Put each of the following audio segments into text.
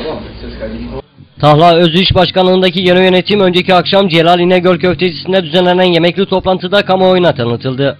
Tahla Özüş Başkanlığındaki yeni yönetim önceki akşam Celal İnegöl Köftecisi'nde düzenlenen yemekli toplantıda kamuoyuna tanıtıldı.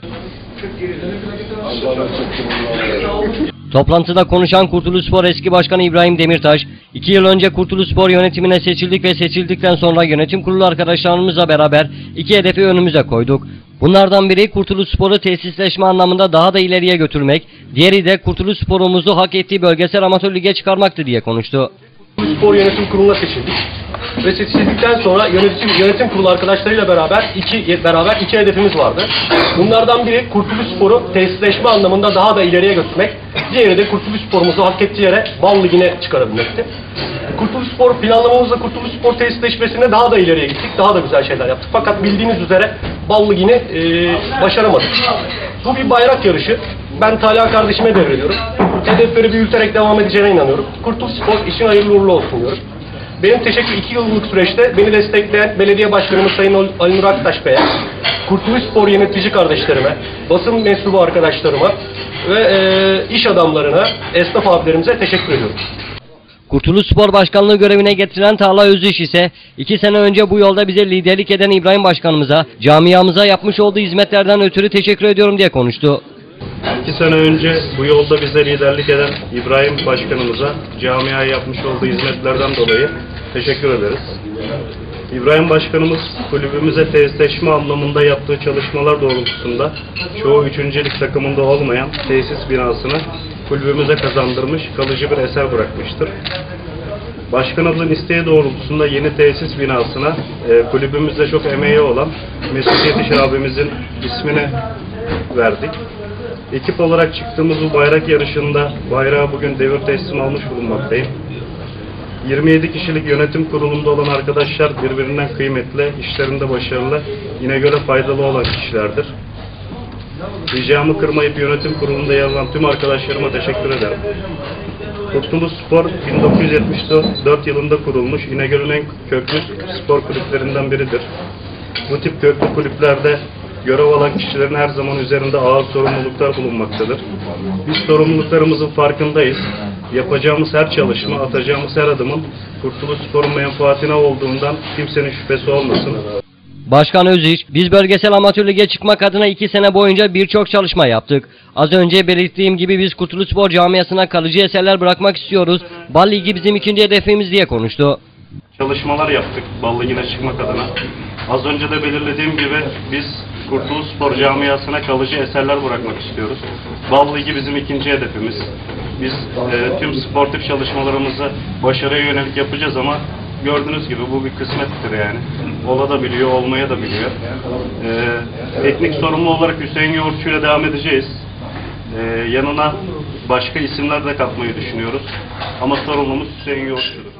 Toplantıda konuşan Kurtuluşspor eski başkanı İbrahim Demirtaş, 2 yıl önce Kurtuluşspor yönetimine seçildik ve seçildikten sonra yönetim kurulu arkadaşlarımızla beraber 2 hedefi önümüze koyduk. Bunlardan biri Kurtuluşspor'u tesisleşme anlamında daha da ileriye götürmek, diğeri de Kurtuluşspor'umuzu hak ettiği bölgesel amatör lige çıkarmaktı diye konuştu. Spor Yönetim Kurulu'na seçildik ve seçildikten sonra yönetim kurulu arkadaşlarıyla beraber iki hedefimiz vardı. Bunlardan biri Kurtuluşspor'u tesisleşme anlamında daha da ileriye götürmek, diğeri de Kurtuluşspor'umuzu hak ettiği yere Bal Ligi'ne çıkarabilmekti. Kurtuluşspor planlamamızda Kurtuluşspor tesisleşmesine daha da ileriye gittik, daha da güzel şeyler yaptık. Fakat bildiğiniz üzere Bal Ligi'ni başaramadık. Bu bir bayrak yarışı. Ben Talha kardeşime devrediyorum. Hedefleri büyüterek devam edeceğine inanıyorum. Kurtuluşspor işin hayırlı uğurlu olsun diyorum. Benim 2 yıllık süreçte beni destekleyen belediye başkanımız Sayın Ali Nur Aktaş Bey'e, Kurtuluşspor yönetici kardeşlerime, basın mensubu arkadaşlarıma ve iş adamlarına, esnaf abilerimize teşekkür ediyorum. Kurtuluşspor Başkanlığı görevine getiren Tahla Özüş ise 2 sene önce bu yolda bize liderlik eden İbrahim Başkanımıza, camiamıza yapmış olduğu hizmetlerden ötürü teşekkür ediyorum diye konuştu. 2 sene önce bu yolda bize liderlik eden İbrahim Başkanımıza camiaya yapmış olduğu hizmetlerden dolayı teşekkür ederiz. İbrahim Başkanımız kulübümüze tesisleşme anlamında yaptığı çalışmalar doğrultusunda çoğu 3. lig takımında olmayan tesis binasını kulübümüze kazandırmış, kalıcı bir eser bırakmıştır. Başkanımızın isteği doğrultusunda yeni tesis binasına kulübümüzde çok emeği olan Mesut Yetiş abimizin ismini verdik. Ekip olarak çıktığımız bu bayrak yarışında bayrağı bugün devir teslim almış bulunmaktayım. 27 kişilik yönetim kurulunda olan arkadaşlar birbirinden kıymetli, işlerinde başarılı, İnegöl'e faydalı olan kişilerdir. Ricamı kırmayıp yönetim kurulunda yer alan tüm arkadaşlarıma teşekkür ederim. Kurtuluşspor 1974 yılında kurulmuş İnegöl'ün en köklü spor kulüplerinden biridir. Bu tip köklü kulüplerde görev alan kişilerin her zaman üzerinde ağır sorumluluklar bulunmaktadır. Biz sorumluluklarımızın farkındayız. Yapacağımız her çalışma, atacağımız her adımın Kurtuluşspor'un menfaatine olduğundan kimsenin şüphesi olmasın. Başkan Özüş, biz bölgesel amatör lige çıkmak adına 2 sene boyunca birçok çalışma yaptık. Az önce belirttiğim gibi biz Kurtuluşspor camiasına kalıcı eserler bırakmak istiyoruz. Bal Ligi bizim 2. hedefimiz diye konuştu. Çalışmalar yaptık Bal Ligi'ne çıkmak adına. Az önce de belirlediğim gibi biz Kurtuluşspor camiasına kalıcı eserler bırakmak istiyoruz. Bal Ligi bizim 2. hedefimiz. Biz tüm sportif çalışmalarımızı başarıya yönelik yapacağız ama gördüğünüz gibi bu bir kısmettir yani. Ola da biliyor, olmaya da biliyor. Teknik sorumlu olarak Hüseyin Yoğurtçu ile devam edeceğiz. Yanına başka isimler de katmayı düşünüyoruz. Ama sorumlumuz Hüseyin Yoğurtçu'dur.